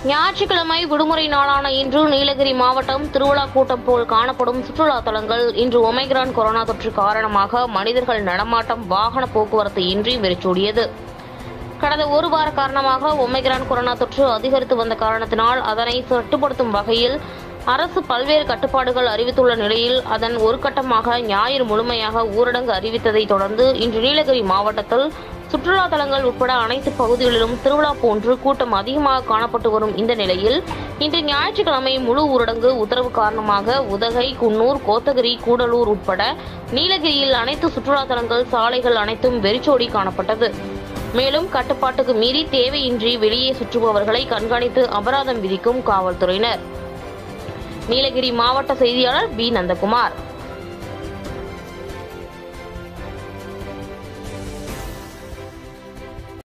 ஞாயிற்றுக்கிழமை விடுமுறை நாளான இன்று நீலகிரி மாவட்டம் திருவிழா கூட்டம் போல் காணப்படும் சுற்றுலா தலங்கள் இன்று ஒமைக்ரான் கொரோனா தொற்று காரணமாக மனிதர்கள் நடமாட்டம் வாகன போக்குவரத்து இன்றி வெறிச்சோடியது. கடந்த ஒரு வார காரணமாக ஒமைக்ரான் கொரோனா தொற்று அதிகரித்து வந்த காரணத்தினால் அதனை கட்டுப்படுத்தும் வகையில் அரசு பல்வேறு கட்டுப்பாடுகள் அறிவித்துள்ள நிலையில் அதன் ஒரு கட்டமாக ஞாயிறு முழுமையாக ஊரடங்கு அறிவித்ததை தொடர்ந்து இன்று நீலகிரி மாவட்டத்தில் சுற்றுலா தலங்கள் உட்பட அனைத்து பகுதிகளிலும் திருவிழா போன்று கூட்டம் அதிகமாக காணப்பட்டு வரும் இந்த நிலையில் இன்று ஞாயிற்றுக்கிழமை முழு ஊரடங்கு உத்தரவு காரணமாக உதகை, குன்னூர், கோத்தகிரி, கூடலூர் உட்பட நீலகிரியில் அனைத்து சுற்றுலா தலங்கள், சாலைகள் அனைத்தும் வெறிச்சோடி காணப்பட்டது. மேலும் கட்டுப்பாட்டுக்கு மீறி தேவையின்றி வெளியே சுற்றுபவர்களை கண்காணித்து அபராதம் விதிக்கும் காவல்துறையினர். நீலகிரி மாவட்ட செய்தியாளர் பி. நந்தகுமார்.